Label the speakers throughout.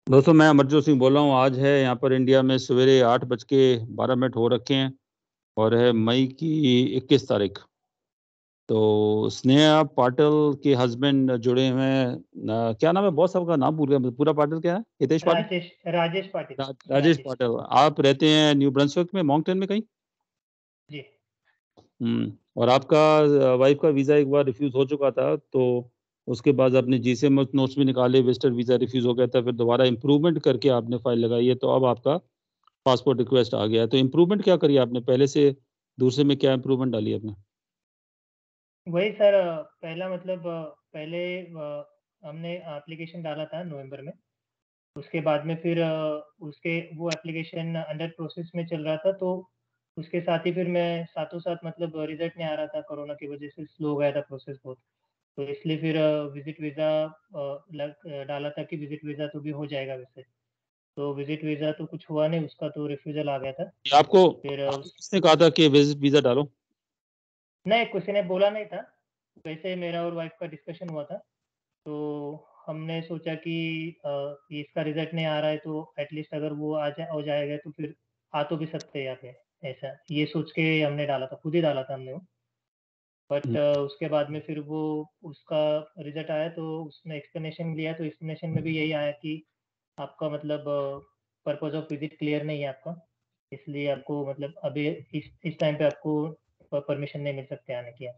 Speaker 1: दोस्तों, मैं अमरजोत सिंह बोल रहा हूँ। आज है यहाँ पर इंडिया में सवेरे 8:12 हो रखे हैं और है मई की 21 तारीख। तो स्नेहा पाटिल के हस्बैंड जुड़े हुए हैं। क्या नाम है बॉस साहब का? नाम भूल गया। पूरा पाटिल क्या है? हितेश पाटिल,
Speaker 2: राजेश पाटिल।
Speaker 1: राजेश पाटिल। आप रहते हैं न्यू ब्रंसविक में, माउंटेन में कहीं?
Speaker 2: जी।
Speaker 1: और आपका वाइफ का वीज़ा एक बार रिफ्यूज़ हो चुका था, तो उसके बाद आपने जीसी में नोट्स भी निकाले, विजिटर वीज़ा रिफ्यूज़ हो गया था, फिर दोबारा इम्प्रूवमेंट करके आपने फाइल लगाई है, तो अब आपका पासपोर्ट रिक्वेस्ट आ गया है। तो इम्प्रूवमेंट क्या करी आपने? पहले से दूसरे में क्या इम्प्रूवमेंट डाली आपने?
Speaker 2: वही सर, पहला मतलब पहले हमने एप्लीकेशन डाला था नवंबर में। उसके बाद में फिर उसके वो एप्लीकेशन अंडर प्रोसेस में चल रहा था, तो उसके साथ ही फिर मैं साथों साथ मतलब रिजल्ट नहीं आ रहा था, कोरोना की वजह से स्लो हो गया था प्रोसेस बहुत। तो इसलिए फिर विजिट वीज़ा डाला था कि विजिट वीज़ा तो भी हो जाएगा वैसे। तो विजिट वीज़ा तो कुछ हुआ नहीं, उसका तो रिफ्यूजल आ गया था।
Speaker 1: ये आपको
Speaker 2: फिर
Speaker 1: किसने कहा था कि विजिट वीज़ा डालो?
Speaker 2: नहीं, किसी ने बोला नहीं था। वैसे मेरा और वाइफ का डिस्कशन हुआ था, तो हमने सोचा कि इसका रिजल्ट नहीं आ रहा है, तो एटलीस्ट अगर वो हो जाएगा तो फिर आ तो भी सकते हैं यहाँ पे। ऐसा ये सोच के हमने डाला था, खुद ही डाला था हमने वो। बट उसके बाद में फिर वो उसका रिजल्ट आया, तो उसने एक्सप्लेनेशन लिया, तो एक्सप्लेनेशन में भी यही आया कि आपका मतलब पर्पज ऑफ विजिट क्लियर नहीं है आपका, इसलिए आपको मतलब अभी इस टाइम पे आपको परमिशन नहीं मिल सकते आने की।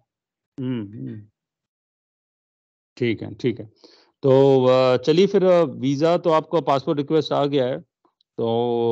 Speaker 1: ठीक है, ठीक है। तो चलिए फिर, वीज़ा तो आपका पासपोर्ट रिक्वेस्ट आ गया है, तो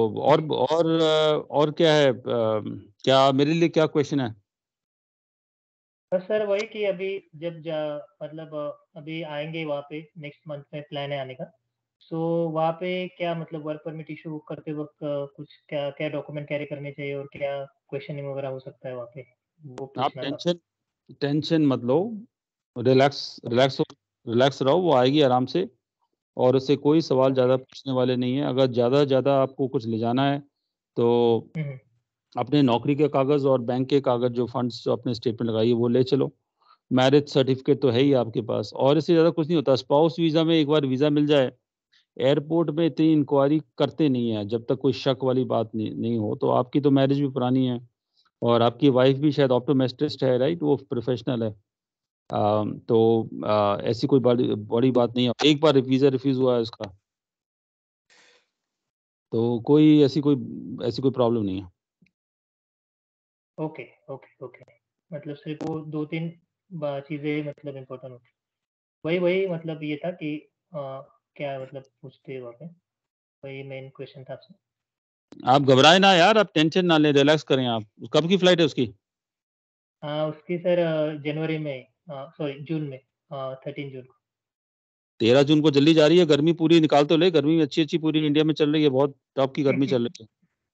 Speaker 1: और क्या है? क्या मेरे लिए क्या क्वेश्चन है?
Speaker 2: बस सर वही कि अभी जब मतलब अभी आएंगे वहाँ पे, नेक्स्ट मंथ में प्लान है आने का। सो वहाँ पे क्या मतलब वर्क परमिट इशू करते वक्त कुछ क्या क्या डॉक्यूमेंट कैरी करने चाहिए और क्या क्वेश्चनिंग वगैरह हो सकता है वहाँ पे, वो
Speaker 1: आप
Speaker 2: पूछना था।
Speaker 1: टेंशन मत लो। रिलैक्स रिलैक्स रिलैक्स रहो, वो आएगी आराम से। और उससे कोई सवाल
Speaker 2: ओके।
Speaker 1: ज़्यादा पूछने वाले नहीं है। अगर ज़्यादा आपको कुछ ले जाना है, तो
Speaker 2: हम्म।
Speaker 1: अपने नौकरी के कागज़ और बैंक के कागज़, जो फंड्स जो अपने स्टेटमेंट लगाई है, वो ले चलो। मैरिज सर्टिफिकेट तो है ही आपके पास, और इससे ज़्यादा कुछ नहीं होता। स्पाउस वीज़ा में एक बार वीज़ा मिल जाए, एयरपोर्ट में इतनी इंक्वायरी करते नहीं है जब तक कोई शक वाली बात नहीं हो। तो आपकी तो मैरिज भी पुरानी है, और आपकी वाइफ भी शायद ऑप्टोमेट्रिस्ट है, राइट? वो प्रोफेशनल है। तो ऐसी कोई बड़ी बड़ी बात नहीं है। एक बार वीज़ा रिफ्यूज़ हुआ है उसका, तो ऐसी कोई प्रॉब्लम नहीं है।
Speaker 2: Okay okay okay. मतलब सिर्फ वो दो तीन चीज़ें मतलब इम्पोर्टेंट होती। वही वही मतलब ये था कि क्या मतलब पूछते हैं वहाँ पे, वही मेन क्वेश्चन था आपसे।
Speaker 1: आप घबराएं ना यार, आप टेंशन ना लें, रिलैक्स करें आप। कब की फ्लाइट है उसकी?
Speaker 2: हाँ उसकी सर जनवरी में, सॉरी जून में, 13 जून को।
Speaker 1: 13 जून को जल्दी जा रही है। गर्मी पूरी निकाल तो ले। गर्मी अच्छी पूरी इंडिया में चल रही है, बहुत टॉप की गर्मी चल रही है।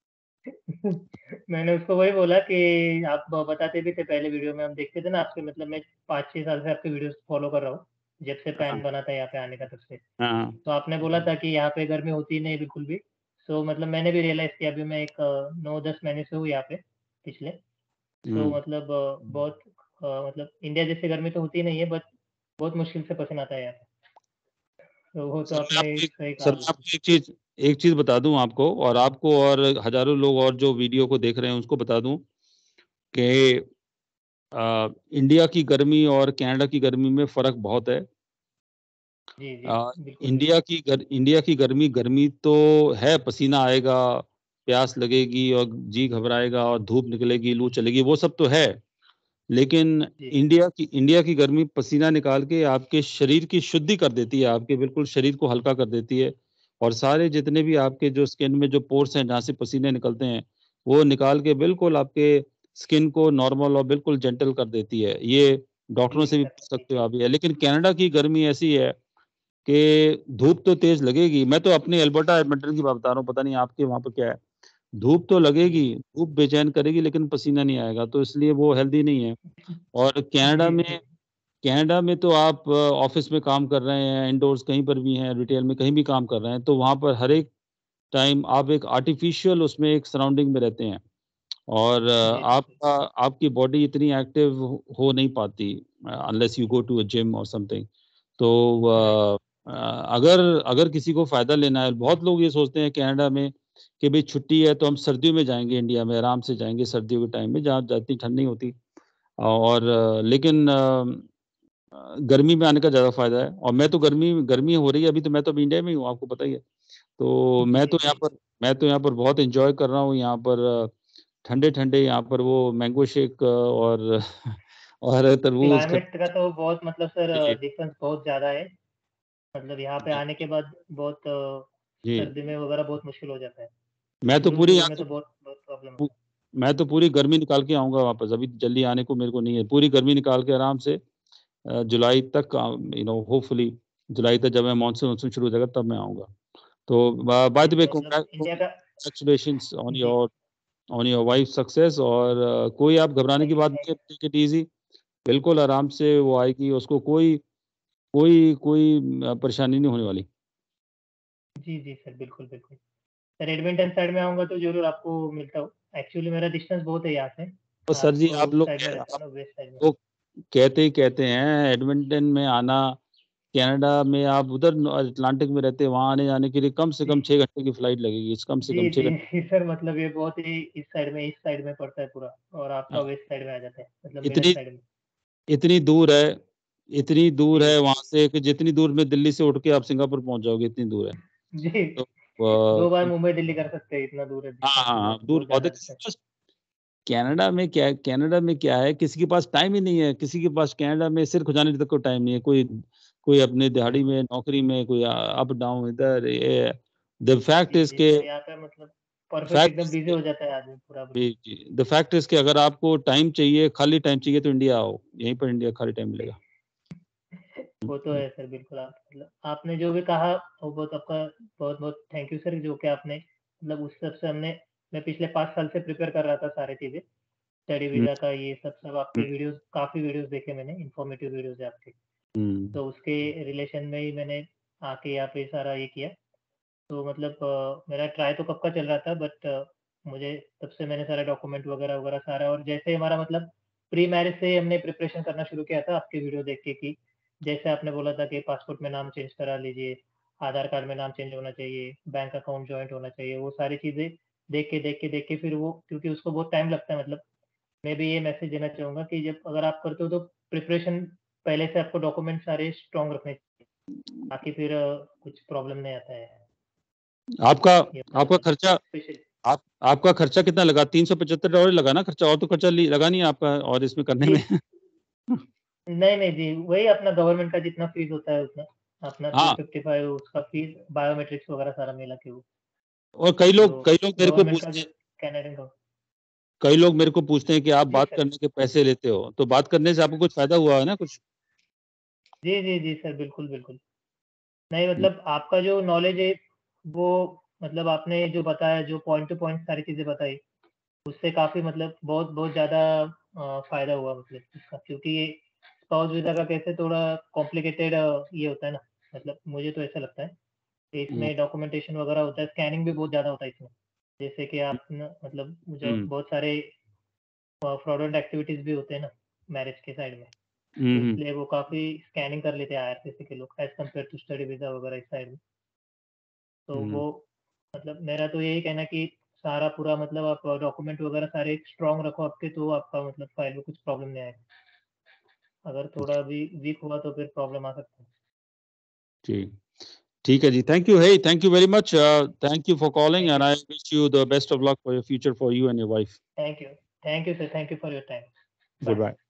Speaker 2: मैंने उसको वही बोला कि आप बताते भी थे पहले वीडियो में, हम देखते थे ना आपके, मतलब मैं 5-6 साल से आपके वीडियोस फॉलो कर रहा हूँ, जब से
Speaker 1: हाँ,
Speaker 2: प्लान बना था यहाँ पे आने का तब से।
Speaker 1: हाँ।
Speaker 2: तो आपने बोला था कि यहाँ पे गर्मी होती नहीं बिल्कुल भी। सो मतलब मैंने भी रियलाइज किया, अभी मैं एक 9-10 महीने से हूँ यहाँ पे पिछले। सो
Speaker 1: हम्म।
Speaker 2: मतलब बहुत मतलब इंडिया जैसी गर्मी तो होती नहीं है, बट बहुत मुश्किल से पसीना आता है यहाँ पे। तो वो तो
Speaker 1: सर मैं
Speaker 2: आपने
Speaker 1: आपको एक
Speaker 2: सही
Speaker 1: सर
Speaker 2: कहा
Speaker 1: मैं
Speaker 2: बिल्कुल।
Speaker 1: आपको एक चीज बता दूं आपको, और आपको और हजारों लोग और जो वीडियो को देख रहे हैं उसको बता दूं कि इंडिया की गर्मी और कनाडा की गर्मी में फर्क बहुत है।
Speaker 2: जी जी। बिल्कुल बिल्कुल।
Speaker 1: इंडिया की गर्मी गर्मी तो है, पसीना आएगा, प्यास लगेगी और जी घबराएगा और धूप निकलेगी, लू चलेगी, वो सब तो है। लेकिन
Speaker 2: जी
Speaker 1: इंडिया की गर्मी पसीना निकाल के आपके शरीर की शुद्धि कर देती है, आपके बिल्कुल शरीर को हल्का कर देती है। और सारे जितने भी आपके जो स्किन में जो पोर्स हैं जहाँ से पसीने निकलते हैं, वो निकाल के बिल्कुल आपके स्किन को नॉर्मल और बिल्कुल जेंटल कर देती है। ये डॉक्टरों
Speaker 2: जी
Speaker 1: से भी
Speaker 2: सर।
Speaker 1: पूछ सकते हो आप ये। लेकिन कनाडा की गर्मी ऐसी है कि धूप तो तेज लगेगी। मैं तो अपने अल्बर्टा एडमिंटन की बात बता रहा हूँ, पता नहीं आपके वहाँ पर क्या है। धूप तो लगेगी,
Speaker 2: जी
Speaker 1: धूप बेचैन करेगी, लेकिन पसीना नहीं आएगा, तो इसलिए वो हेल्दी नहीं है। और
Speaker 2: जी जी।
Speaker 1: कनाडा में तो आप ऑफिस में काम कर रहे हैं, इंडोर्स कहीं पर भी हैं, रिटेल में कहीं भी काम कर रहे हैं, तो वहाँ पर हर एक टाइम आप एक आर्टिफिशियल उसमें एक सराउंडिंग में रहते हैं। और
Speaker 2: जी बिल्कुल।
Speaker 1: आपकी बॉडी इतनी एक्टिव हो नहीं पाती unless you go to a gym और समथिंग। तो
Speaker 2: राइट।
Speaker 1: अगर किसी को फ़ायदा लेना है, बहुत लोग ये सोचते हैं कनाडा में कि भई छुट्टी है तो हम सर्दियों में जाएँगे इंडिया में, आराम से जाएँगे सर्दियों के टाइम में जहाँ इतनी ठंड नहीं होती। और लेकिन गर्मी में आने का ज़्यादा फ़ायदा है और मैं तो गर्मी हो रही है अभी, तो मैं तो अभी इंडिया में ही हूँ, आपको पता ही है। तो
Speaker 2: जी, जी।
Speaker 1: मैं तो यहाँ पर बहुत एन्जॉय कर रहा हूँ, यहाँ पर ठंडे-ठंडे यहाँ पर वो मैंगो शेक और और तरबूज
Speaker 2: क्लाइमेट का तो बहुत मतलब सर
Speaker 1: जी,
Speaker 2: डिफरेंस बहुत ज़्यादा है। मतलब यहाँ पे
Speaker 1: जी,
Speaker 2: आने के बाद बहुत
Speaker 1: जी।
Speaker 2: सर्दी में वगैरह बहुत मुश्किल हो जाता है।
Speaker 1: मैं तो पूरी
Speaker 2: शुरू-शुरू
Speaker 1: यहाँ
Speaker 2: में
Speaker 1: से
Speaker 2: तो बहुत बहुत प्रॉब्लम
Speaker 1: पू
Speaker 2: होता है।
Speaker 1: मैं तो पूरी गर्मी निकाल के आऊँगा वापस, अभी जल्दी आने को मेरे को नहीं है। पूरी गर्मी निकाल के आराम से जुलाई तक होपफुली जुलाई तक जब मैं मानसून शुरू हो जाएगा तब मैं आऊँगा। तो बाय
Speaker 2: जी,
Speaker 1: द वे
Speaker 2: मतलब इंडिया का
Speaker 1: कांग्रेचुलेशंस
Speaker 2: जी,
Speaker 1: ऑन योर वाइफ सक्सेस और कोई आप घबराने की
Speaker 2: थैंक यू,
Speaker 1: बात
Speaker 2: थैंक
Speaker 1: नहीं है, टेक इट ईज़ी बिल्कुल आराम से वो आएगी, उसको कोई कोई कोई परेशानी नहीं होने वाली।
Speaker 2: यू। जी, जी सर, बिल्कुल, बिल्कुल। सर एडमिंटन साइड में आऊँगा तो ज़रूर आपको मिलता हूँ। एक्चुअली मेरा डिस्टेंस बहुत है यहाँ से।
Speaker 1: तो सर
Speaker 2: आप
Speaker 1: जी
Speaker 2: उस साइड में रहते हो ना, वेस्ट साइड में।
Speaker 1: लोग कहते ही कहते हैं एडमिंटन में आना, कनाडा में आप उधर अटलांटिक में रहते हैं, वहाँ आने-जाने के लिए कम से कम
Speaker 2: जी,
Speaker 1: 6 घंटे की फ्लाइट लगेगी, कम से कम
Speaker 2: जी,
Speaker 1: 6
Speaker 2: जी,
Speaker 1: घंटे
Speaker 2: जी सर मतलब ये बहुत ही इस साइड में पड़ता है पूरा और आपका
Speaker 1: हाँ,
Speaker 2: वेस्ट साइड में आ जाता है, मतलब मिडल
Speaker 1: इतनी
Speaker 2: साइड में।
Speaker 1: इतनी दूर है इतनी दूर
Speaker 2: जी,
Speaker 1: है वहाँ से कि जितनी दूर में दिल्ली से उठ के आप सिंगापुर पहुँच जाओगे, इतनी दूर है।
Speaker 2: जी।
Speaker 1: तो
Speaker 2: 2 बार मुंबई दिल्ली कर सकते हैं, इतना दूर है
Speaker 1: हाँ,
Speaker 2: डिस्टेंस
Speaker 1: हाँ,
Speaker 2: तो
Speaker 1: हाँ,
Speaker 2: बहुत
Speaker 1: दूर
Speaker 2: बहुत
Speaker 1: बहुत
Speaker 2: ज़्यादा
Speaker 1: है।
Speaker 2: डिस्टेंस।
Speaker 1: कनाडा में क्या है, किसी के पास टाइम ही नहीं है, किसी के पास कनाडा में सिर खुजाने तक को टाइम नहीं है। कोई कोई अपने दिहाड़ी में, नौकरी में, कोई अप डाउन इधर ये द फैक्ट
Speaker 2: जी,
Speaker 1: इज़
Speaker 2: जी
Speaker 1: के
Speaker 2: सर यहाँ पे मतलब परफेक्ट
Speaker 1: फैक्ट
Speaker 2: एकदम
Speaker 1: इज़
Speaker 2: बिज़ी
Speaker 1: के
Speaker 2: हो जाता है आदमी पूरा
Speaker 1: जी,
Speaker 2: बिल्कुल।
Speaker 1: जी। द फैक्ट इज़ कि अगर आपको टाइम चाहिए, खाली टाइम चाहिए तो इंडिया आओ, यहीं पर इंडिया खाली टाइम मिलेगा। हुँ,
Speaker 2: वो तो
Speaker 1: हुँ,
Speaker 2: है सर बिल्कुल आप मतलब आपने जो भी कहा वो बहुत आपका बहुत-बहुत थैंक यू सर जो कि आपने मतलब उस सब से हमने मैं पिछले 5 साल से प्रिपेयर कर रहा था सारी चीज़ें, स्टडी
Speaker 1: हुँ,
Speaker 2: वीज़ा का ये सब
Speaker 1: हुँ,
Speaker 2: आपके वीडियोज़ काफ़ी वीडियोज़ देखे मैंने, इन्फॉर्मेटिव वीडियोज़ है आपके।
Speaker 1: हुँ,
Speaker 2: तो उसके रिलेशन में ही मैंने आके यहाँ पे सारा ये किया। तो मतलब मेरा ट्राई तो कब का चल रहा था बट मुझे तब से मैंने सारे डॉक्यूमेंट वगैरह सारा और जैसे हमारा मतलब प्री मैरिज से ही हमने प्रिपरेशन करना शुरू किया था आपके वीडियो देख के कि जैसे आपने बोला था कि पासपोर्ट में नाम चेंज करा लीजिए, आधार कार्ड में नाम चेंज होना चाहिए, बैंक अकाउंट जॉइंट होना चाहिए, वो सारी चीज़ें देख के फिर वो क्योंकि उसको बहुत टाइम लगता है मतलब मैं भी ये मैसेज देना चाहूँगा कि जब अगर आप करते हो तो प्रिपरेशन पहले से आपको डॉक्यूमेंट सारे स्ट्रॉन्ग रखने चाहिए, ताकि फिर कुछ प्रॉब्लम नहीं आता है।
Speaker 1: आपका
Speaker 2: ये
Speaker 1: आपका
Speaker 2: मतलब
Speaker 1: खर्चा
Speaker 2: स्पेशल
Speaker 1: आपका खर्चा कितना लगा? $375 लगा ना खर्चा और तो खर्चा लगा नहीं आपका और इसमें करने
Speaker 2: जी।
Speaker 1: में?
Speaker 2: नहीं, नहीं जी, वही अपना गवर्नमेंट का जितना फीस होता है उतना, अपना
Speaker 1: हाँ,
Speaker 2: 255 उसका फीस बायोमेट्रिक्स वगैरह सारा मिला के वो,
Speaker 1: और
Speaker 2: जो
Speaker 1: कई लोग मेरे को
Speaker 2: गवर्नमेंट का
Speaker 1: पूछते
Speaker 2: जो
Speaker 1: हैं
Speaker 2: कैनेडियन गव
Speaker 1: कई लोग मेरे को पूछते हैं कि आप
Speaker 2: जी
Speaker 1: बात
Speaker 2: सर।
Speaker 1: करने के पैसे लेते हो, तो बात करने से आपको कुछ फ़ायदा हुआ है ना कुछ?
Speaker 2: जी, जी, जी सर, बिल्कुल, बिल्कुल। नहीं
Speaker 1: हुँ,
Speaker 2: मतलब आपका जो नॉलेज है, वो मतलब आपने जो बताया, जो पॉइंट टू पॉइंट सारी चीज़ें बताई, उससे काफ़ी मतलब बहुत बहुत ज़्यादा फ़ायदा हुआ मतलब इसका क्योंकि ये स्पाउस वीज़ा का कैसे थोड़ा कॉम्प्लिकेटेड ये होता है ना, मतलब मुझे तो ऐसा लगता है।
Speaker 1: हुँ,
Speaker 2: इसमें डॉक्यूमेंटेशन वगैरह होता है, स्कैनिंग भी बहुत ज़्यादा होता है इसमें। जैसे कि
Speaker 1: हुँ,
Speaker 2: आप न मतलब जो
Speaker 1: हुँ,
Speaker 2: बहुत सारे फ्रॉडेंट एक्टिविटीज़ भी होते हैं ना, मैरिज के साइड में,
Speaker 1: हुँ,
Speaker 2: तो
Speaker 1: हुँ,
Speaker 2: इसलिए वो काफ़ी स्कैनिंग कर लेते हैं आईआरसीसी के लोग as compare to study visa वगैरह इस साइड में। तो
Speaker 1: हुँ।
Speaker 2: वो मतलब मेरा तो यही कहना है कि सारा पूरा मतलब आप डॉक्यूमेंट वगैरह सारे स्ट्रॉन्ग रखो आपके तो आपका मतलब फाइल में कुछ प्रॉब्लम नहीं आएगा। अगर थोड़ा भी वीक हुआ तो फिर प्रॉब्लम आ सकता है।
Speaker 1: जी, ठीक है जी। Thank you very much thank you for calling
Speaker 2: thank
Speaker 1: and
Speaker 2: you
Speaker 1: I
Speaker 2: sir.
Speaker 1: Wish you the best of luck for your future for you and your wife.
Speaker 2: Thank you. Thank you sir. Thank you for your time. Bye.
Speaker 1: Good bye.